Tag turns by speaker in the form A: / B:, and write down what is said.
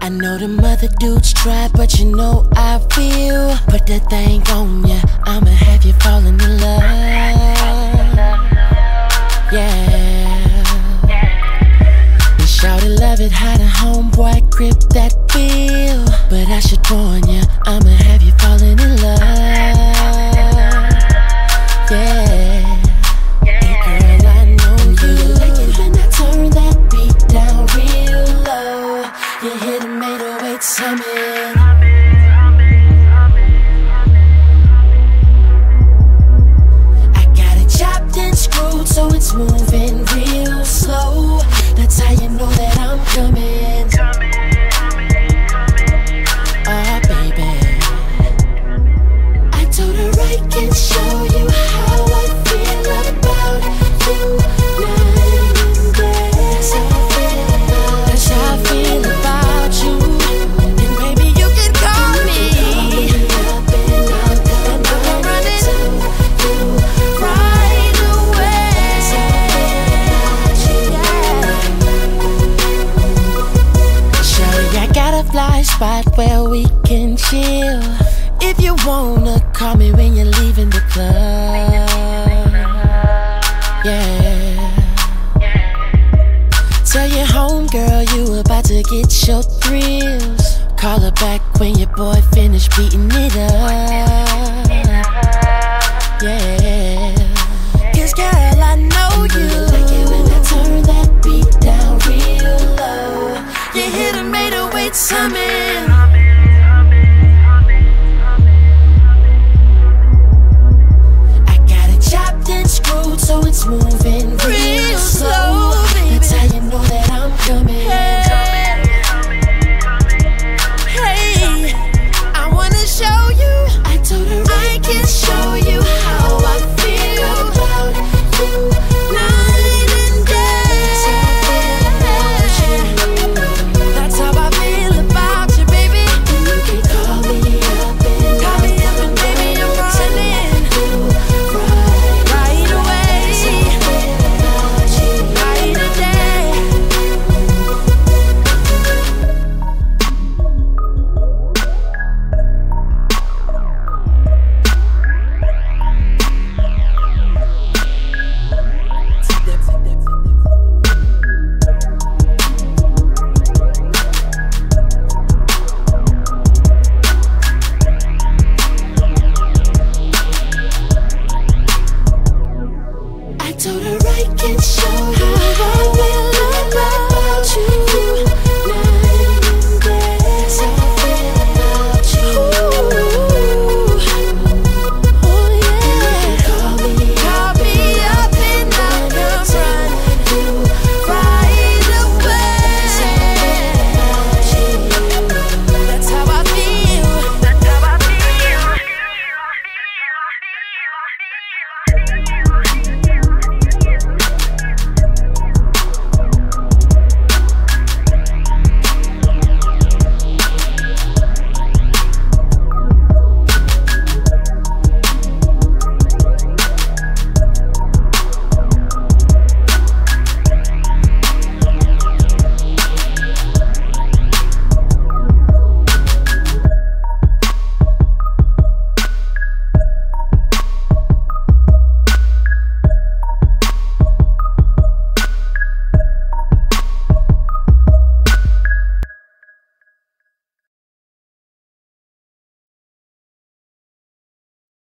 A: I know them other dudes try, but you know I feel. Put that thing on ya, I'ma have you falling in love. Yeah. And shawty love it how the homeboy grip that feel. But I should warn ya, I'ma have you falling in love. Yeah. And girl, I know you like it when I turn that beat down real low. You hear the 808s humming. I got it chopped and screwed so it's moving real slow. That's how you know that I'm coming. Oh baby, I told her I can show you how I feel about you night and day. That's how I feel about you. And baby, you can call me up and I'm running to you right away. Shawty, I got a fly spot where we can chill. If you wanna call me when you're leaving the club. Yeah. Tell your homegirl you about to get your thrills. Call her back when your boy finish beating it up. Yeah. 'Cause girl, I know you like it when I turn that beat down real low. You hear the 808s humming.